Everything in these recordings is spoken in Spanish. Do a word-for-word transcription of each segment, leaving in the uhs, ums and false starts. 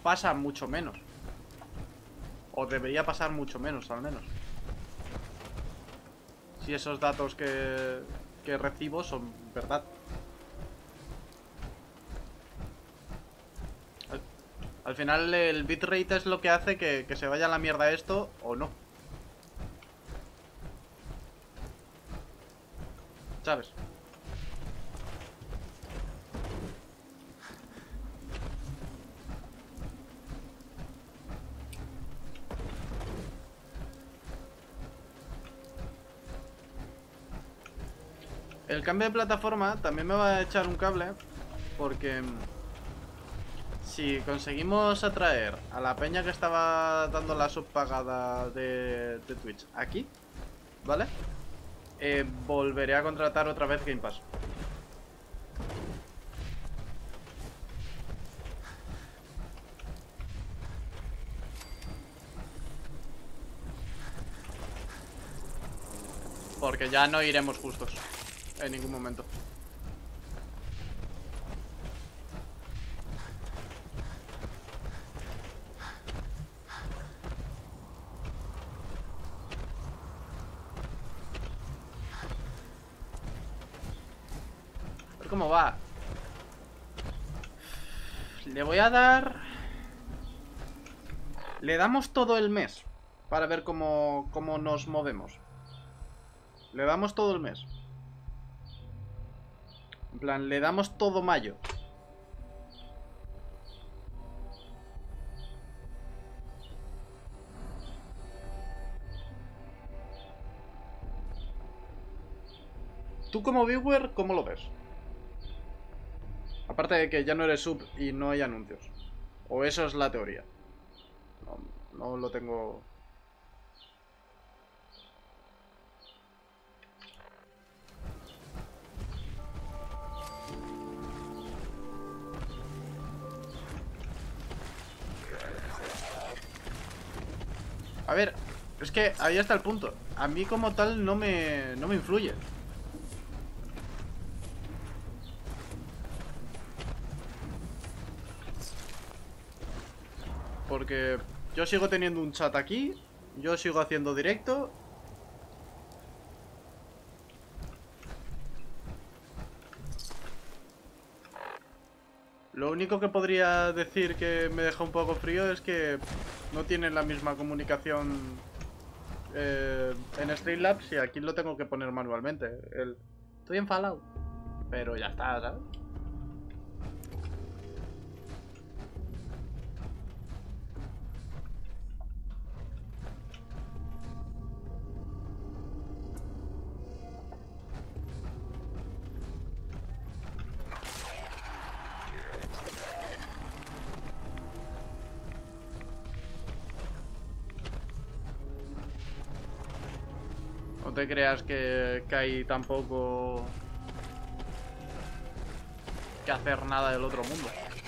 pasa mucho menos. O debería pasar mucho menos, al menos. Si esos datos que, que recibo son verdad. Al, al final el bitrate es lo que hace que, que se vaya a la mierda esto o no. ¿Sabes? El cambio de plataforma también me va a echar un cable, porque si conseguimos atraer a la peña que estaba dando la subpagada de, de Twitch aquí, ¿vale? Eh, volveré a contratar otra vez Game Pass. Porque ya no iremos justos en ningún momento. A ver cómo va. Le voy a dar... Le damos todo el mes para ver cómo, cómo nos movemos. Le damos todo el mes. En plan, le damos todo mayo. Tú como viewer, ¿cómo lo ves? Aparte de que ya no eres sub y no hay anuncios. O eso es la teoría. No, no lo tengo... A ver, es que ahí está el punto. A mí como tal no me, no me influye. Porque yo sigo teniendo un chat aquí. Yo sigo haciendo directo. Lo único que podría decir que me deja un poco frío es que no tienen la misma comunicación eh, en Streamlabs y aquí lo tengo que poner manualmente. El, estoy en Fallout. Pero ya está, ¿sabes? No te creas que, que hay tampoco que hacer nada del otro mundo.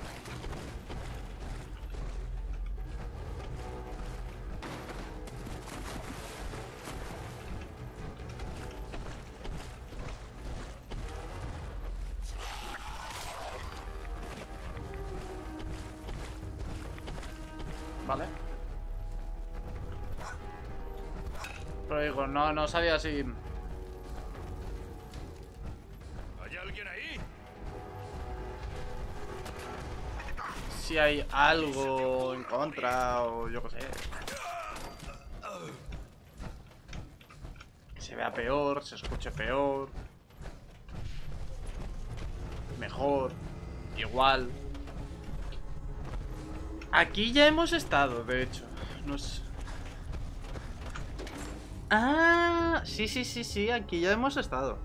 Vale. Pero digo, no, no sabía si... ¿Hay alguien ahí? Si hay algo en contra o yo qué sé. Que se vea peor, se escuche peor. Mejor. Igual. Aquí ya hemos estado, de hecho. No sé. Ah, sí, sí, sí, sí, aquí ya hemos estado.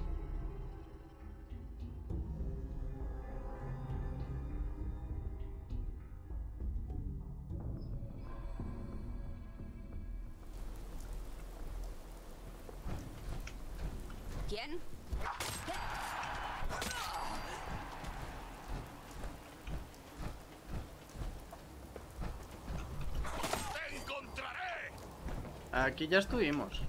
¿Quién? ¡Te encontraré! Aquí ya estuvimos.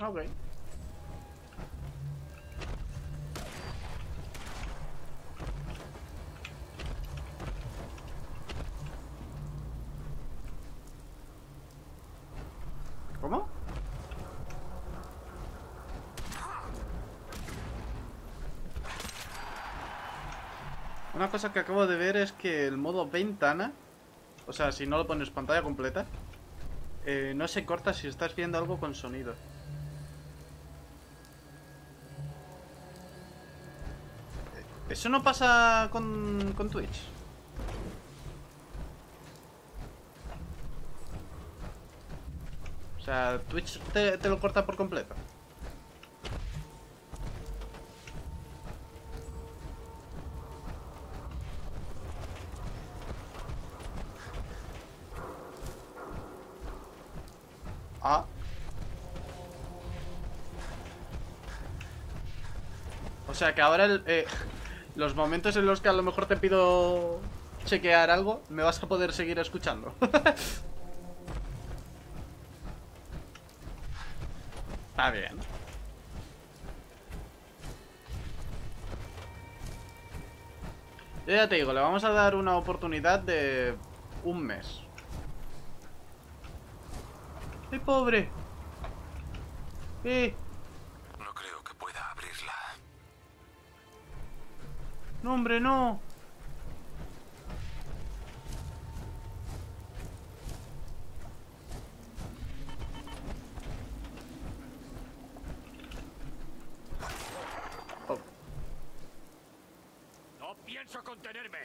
Ok. ¿Cómo? Una cosa que acabo de ver es que el modo ventana, o sea, si no lo pones pantalla completa, eh, no se corta si estás viendo algo con sonido. ¿Eso no pasa con, con Twitch? O sea, Twitch te, te lo corta por completo. Ah. O sea que ahora el, eh, los momentos en los que a lo mejor te pido chequear algo, me vas a poder seguir escuchando. Está bien. Yo ya te digo, le vamos a dar una oportunidad de un mes. ¡Ay, pobre! ¡Eh! No creo que pueda abrirla. ¡No, hombre, no! Oh. No pienso contenerme.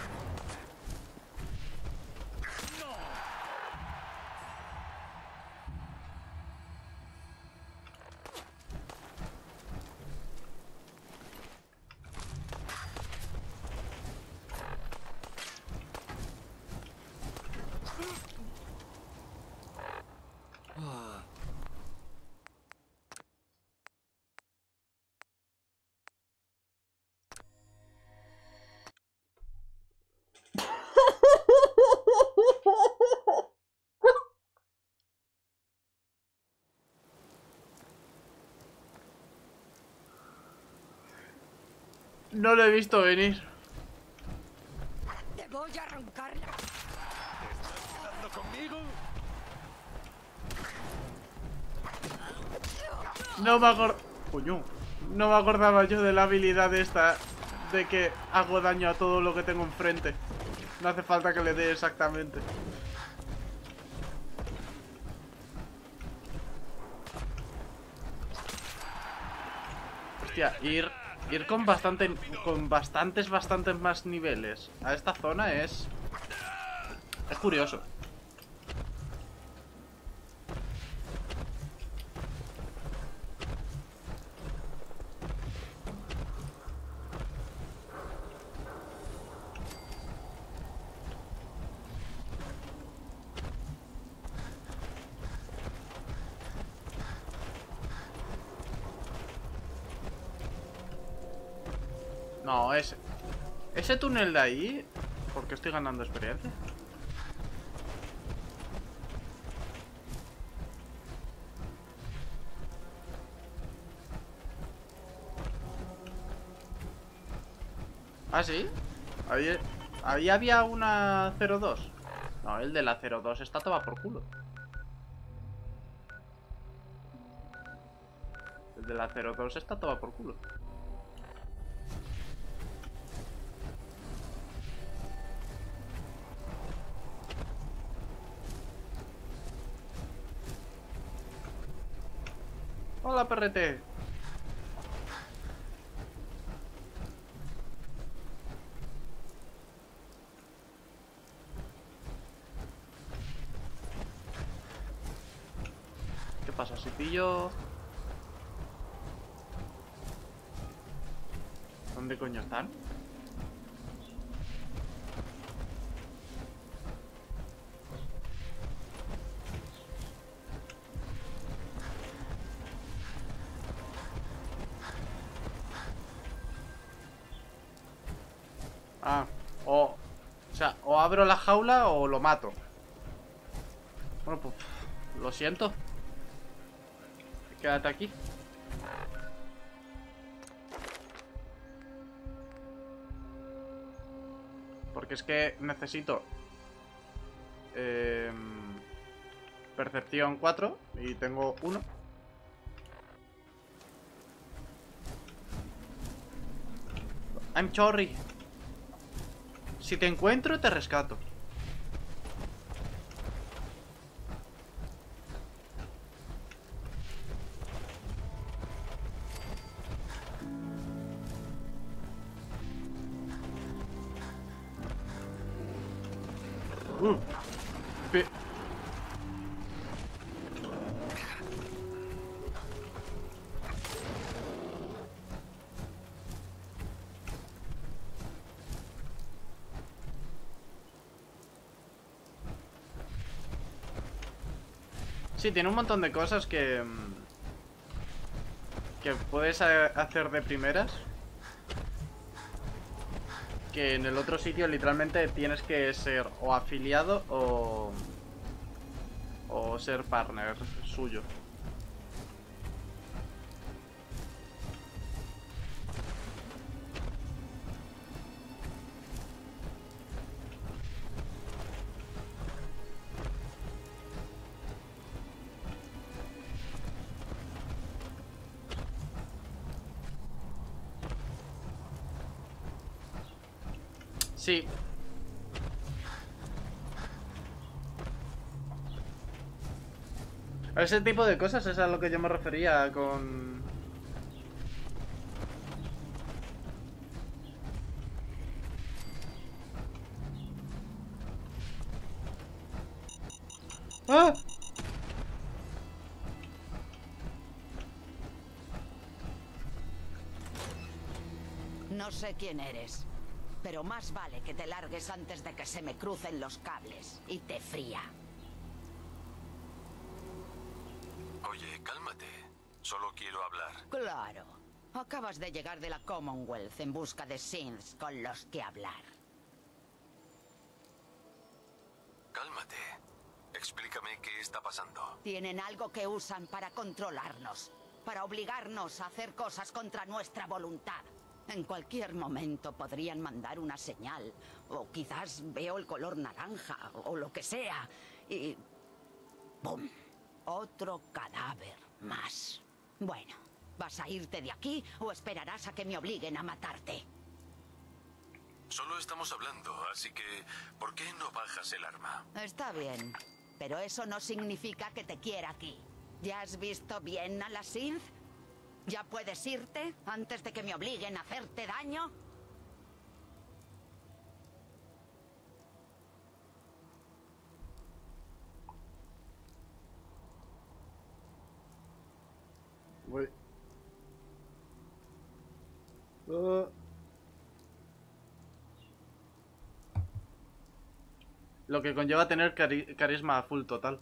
No lo he visto venir. Te voy a arrancarla. ¿Estás quedando conmigo? No me acordaba. Coño. No me acordaba yo de la habilidad esta de que hago daño a todo lo que tengo enfrente. No hace falta que le dé exactamente. Hostia, ir, ir con bastante, con bastantes, bastantes más niveles a esta zona es... Es curioso. No, ese... Ese túnel de ahí... ¿Por qué estoy ganando experiencia? ¿Ah, sí? Ahí, ahí había una cero dos. No, el de la cero dos está toda por culo. El de la cero dos está toda por culo. Hola, perrete. ¿Qué pasa? Si pillo... ¿Dónde coño están? Ah, o... O sea, o abro la jaula o lo mato. Bueno, pues... Lo siento. Quédate aquí. Porque es que necesito eh, percepción cuatro y tengo uno. I'm sorry. Si te encuentro, te rescato. Uh, pe- Sí, tiene un montón de cosas que... Que puedes a- hacer de primeras. Que en el otro sitio literalmente tienes que ser o afiliado o... O ser partner suyo. Sí. A ese tipo de cosas es a lo que yo me refería con... ¡Ah! No sé quién eres, pero más vale que te largues antes de que se me crucen los cables y te fría. Oye, cálmate. Solo quiero hablar. Claro. Acabas de llegar de la Commonwealth en busca de synths con los que hablar. Cálmate. Explícame qué está pasando. Tienen algo que usan para controlarnos, para obligarnos a hacer cosas contra nuestra voluntad. En cualquier momento podrían mandar una señal, o quizás veo el color naranja, o lo que sea, y... ¡pum! Otro cadáver más. Bueno, ¿vas a irte de aquí o esperarás a que me obliguen a matarte? Solo estamos hablando, así que... ¿por qué no bajas el arma? Está bien, pero eso no significa que te quiera aquí. ¿Ya has visto bien a la synth? ¿Ya puedes irte antes de que me obliguen a hacerte daño? Voy. Uh. Lo que conlleva tener cari- carisma full total.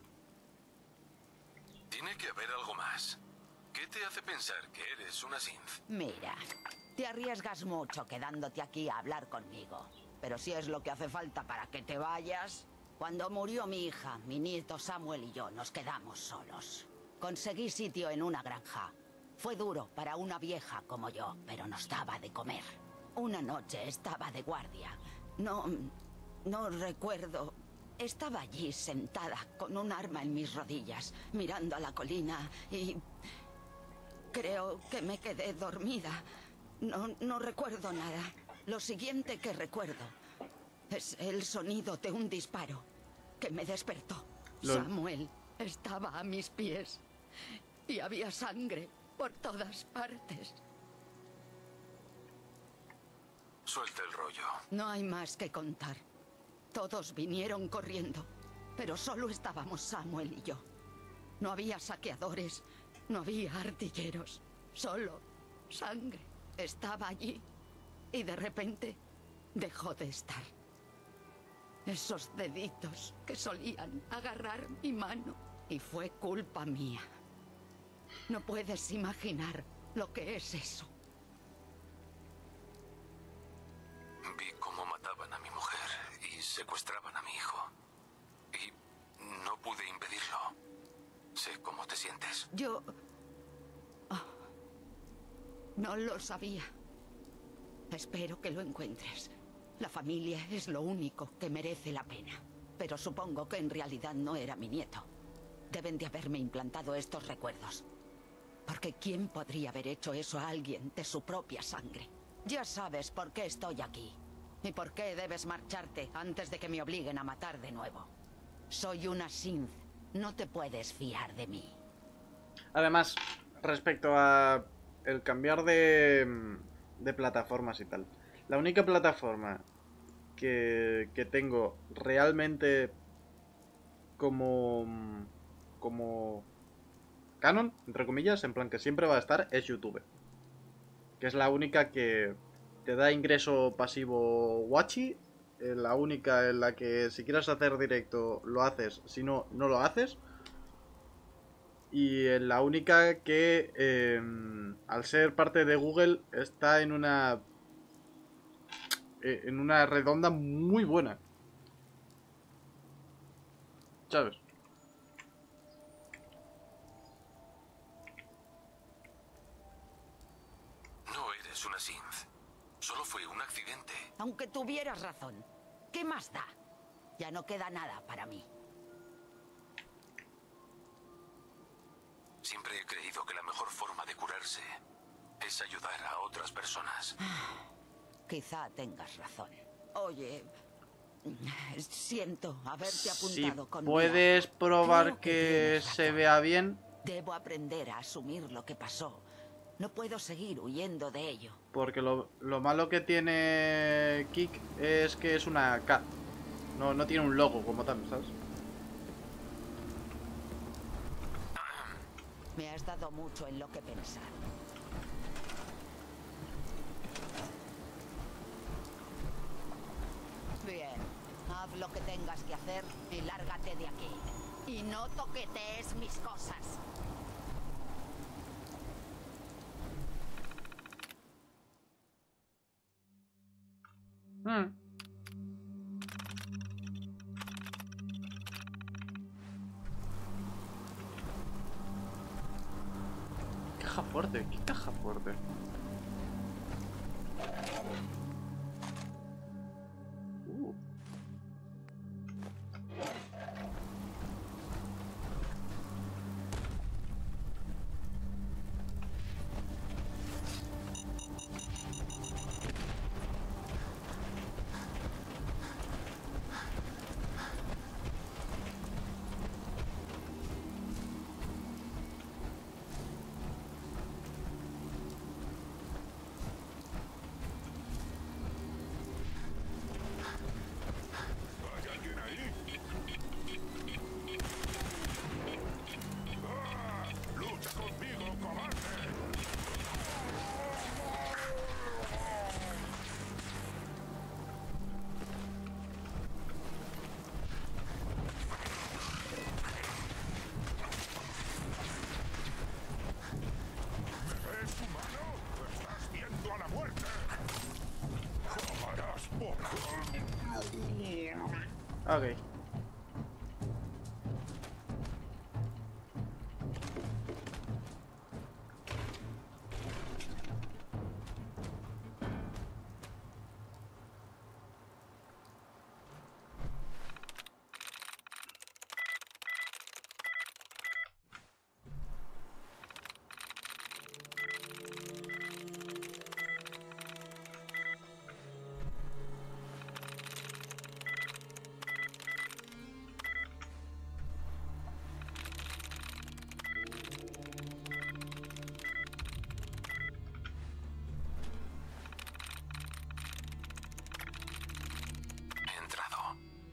Tiene que haber algo más. ¿Qué te hace pensar que eres una synth? Mira, te arriesgas mucho quedándote aquí a hablar conmigo. Pero si es lo que hace falta para que te vayas... Cuando murió mi hija, mi nieto Samuel y yo nos quedamos solos. Conseguí sitio en una granja. Fue duro para una vieja como yo, pero nos daba de comer. Una noche estaba de guardia. No... no recuerdo... Estaba allí sentada con un arma en mis rodillas, mirando a la colina y... Creo que me quedé dormida. No, no recuerdo nada. Lo siguiente que recuerdo es el sonido de un disparo que me despertó. Lol. Samuel estaba a mis pies y había sangre por todas partes. Suelta el rollo. No hay más que contar. Todos vinieron corriendo, pero solo estábamos Samuel y yo. No había saqueadores, no había artilleros, solo sangre. Estaba allí y de repente dejó de estar. Esos deditos que solían agarrar mi mano, y fue culpa mía. No puedes imaginar lo que es eso. Vi cómo mataban a mi mujer y secuestraban a mi hijo. Y no pude impedirlo. Sé cómo te sientes. Yo... No lo sabía. Espero que lo encuentres. La familia es lo único que merece la pena. Pero supongo que en realidad no era mi nieto. Deben de haberme implantado estos recuerdos. Porque ¿quién podría haber hecho eso a alguien de su propia sangre? Ya sabes por qué estoy aquí. Y por qué debes marcharte antes de que me obliguen a matar de nuevo. Soy una Synth. No te puedes fiar de mí. Además, respecto a el cambiar de, de plataformas y tal. La única plataforma que, que tengo realmente como, como canon, entre comillas, en plan que siempre va a estar, es YouTube. Que es la única que te da ingreso pasivo Watchy. La única en la que si quieres hacer directo lo haces, si no, no lo haces. Y en la única que eh, al ser parte de Google está en una eh, en una redonda muy buena, ¿sabes? No eres una Synth. Solo fue un accidente. Aunque tuvieras razón, ¿qué más da? Ya no queda nada para mí. Siempre he creído que la mejor forma de curarse es ayudar a otras personas. Quizá tengas razón. Oye, siento haberte Si apuntado con puedes mi probar Creo que que tienes se razón. vea bien, Debo aprender a asumir lo que pasó. No puedo seguir huyendo de ello. porque lo, lo malo que tiene Kik es que es una K. No, no tiene un logo como tal, ¿sabes? Me has dado mucho en lo que pensar. Bien, haz lo que tengas que hacer y lárgate de aquí. Y no toquetees mis cosas. Hmm. Caja fuerte, ¿qué caja fuerte? Uh. ¿Hay alguien ahí? ¡Ah! ¡Lucha conmigo, cobarde! ¿Me ves, humano? ¡Estás viendo a la muerte! ¡Joderás por... Ok. He entrado.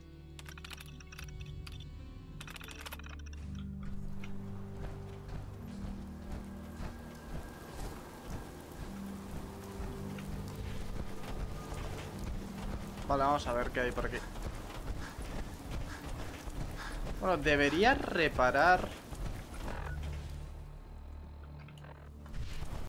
Vale, vamos a ver qué hay por aquí. Bueno, debería reparar